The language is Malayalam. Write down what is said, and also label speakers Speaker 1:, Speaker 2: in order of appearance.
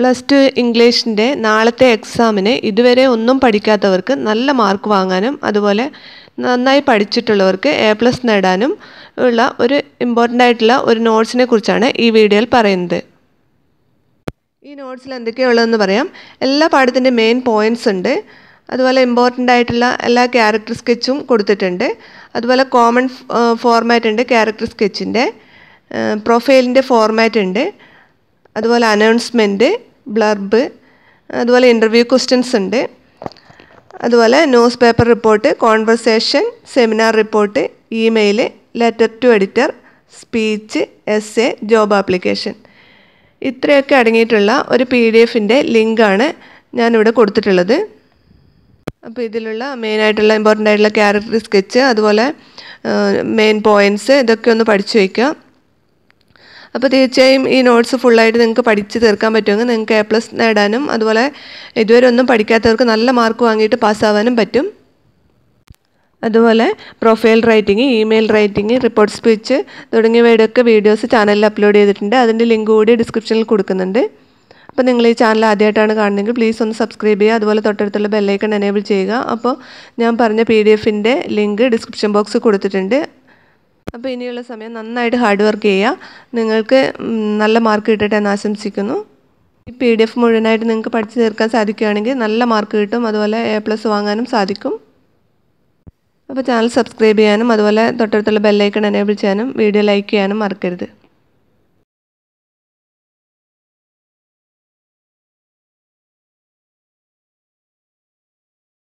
Speaker 1: പ്ലസ് ടു ഇംഗ്ലീഷിൻ്റെ നാളത്തെ എക്സാമിന് ഇതുവരെ ഒന്നും പഠിക്കാത്തവർക്ക് നല്ല മാർക്ക് വാങ്ങാനും അതുപോലെ നന്നായി പഠിച്ചിട്ടുള്ളവർക്ക് A+ നേടാനും ഉള്ള ഒരു ഇമ്പോർട്ടൻ്റ് ആയിട്ടുള്ള ഒരു നോട്ട്സിനെ കുറിച്ചാണ് ഈ വീഡിയോയിൽ പറയുന്നത്. ഈ നോട്ട്സിൽ എന്തൊക്കെയുള്ളതെന്ന് പറയാം. എല്ലാ പാഠത്തിൻ്റെ മെയിൻ പോയിൻറ്റ്സ് ഉണ്ട്. അതുപോലെ ഇമ്പോർട്ടൻ്റ് ആയിട്ടുള്ള എല്ലാ ക്യാരക്ടർ സ്കെച്ചും കൊടുത്തിട്ടുണ്ട്. അതുപോലെ കോമൺ ഫോർമാറ്റ് ഉണ്ട് ക്യാരക്ടർ സ്കെച്ചിൻ്റെ. പ്രൊഫൈലിൻ്റെ ഫോർമാറ്റ് ഉണ്ട്. അതുപോലെ അനൗൺസ്മെൻറ്റ്, ബ്ലർബ്, അതുപോലെ ഇൻ്റർവ്യൂ ക്വസ്റ്റ്യൻസ് ഉണ്ട്. അതുപോലെ newspaper report, conversation, seminar report, email, letter to editor, speech, essay, job application. ഇത്രയൊക്കെ അടങ്ങിയിട്ടുള്ള ഒരു PDF-ൻ്റെ ലിങ്കാണ് ഞാനിവിടെ കൊടുത്തിട്ടുള്ളത്. അപ്പോൾ ഇതിലുള്ള മെയിനായിട്ടുള്ള ഇമ്പോർട്ടൻ്റ് ആയിട്ടുള്ള ക്യാരക്ടർ സ്കെച്ച്, അതുപോലെ മെയിൻ പോയിൻറ്റ്സ്, ഇതൊക്കെ ഒന്ന് പഠിച്ചു വയ്ക്കുക. അപ്പോൾ തീർച്ചയായും ഈ നോട്ട്സ് ഫുള്ളായിട്ട് നിങ്ങൾക്ക് പഠിച്ച് തീർക്കാൻ പറ്റുമെങ്കിൽ നിങ്ങൾക്ക് A+ നേടാനും അതുപോലെ ഇതുവരെ ഒന്നും പഠിക്കാത്തവർക്ക് നല്ല മാർക്ക് വാങ്ങിയിട്ട് പാസ്സാവാനും പറ്റും. അതുപോലെ profile writing, email writing, report speech തുടങ്ങിയവയുടെയൊക്കെ വീഡിയോസ് ചാനലിൽ അപ്ലോഡ് ചെയ്തിട്ടുണ്ട്. അതിൻ്റെ ലിങ്ക് കൂടി ഡിസ്ക്രിപ്ഷനിൽ കൊടുക്കുന്നുണ്ട്. അപ്പോൾ നിങ്ങൾ ഈ ചാനൽ ആദ്യമായിട്ടാണ് കാണുന്നതെങ്കിൽ പ്ലീസ് ഒന്ന് സബ്സ്ക്രൈബ് ചെയ്യുക. അതുപോലെ തൊട്ടടുത്തുള്ള ബെല്ലൈക്കൺ എനേബിൾ ചെയ്യുക. അപ്പോൾ ഞാൻ പറഞ്ഞ PDF-ൻ്റെ ലിങ്ക് ഡിസ്ക്രിപ്ഷൻ ബോക്സിൽ കൊടുത്തിട്ടുണ്ട്. അപ്പോൾ ഇനിയുള്ള സമയം നന്നായിട്ട് ഹാർഡ് വർക്ക് ചെയ്യുക. നിങ്ങൾക്ക് നല്ല മാർക്ക് കിട്ടട്ടെ എന്ന് ആശംസിക്കുന്നു. ഈ PDF മുഴുവനായിട്ട് നിങ്ങൾക്ക് പഠിച്ചു തീർക്കാൻ സാധിക്കുകയാണെങ്കിൽ നല്ല മാർക്ക് കിട്ടും. അതുപോലെ A+ വാങ്ങാനും സാധിക്കും. അപ്പോൾ ചാനൽ സബ്സ്ക്രൈബ് ചെയ്യാനും അതുപോലെ തൊട്ടടുത്തുള്ള ബെല്ലൈക്കൺ എനേബിൾ ചെയ്യാനും വീഡിയോ ലൈക്ക് ചെയ്യാനും മറക്കരുത്.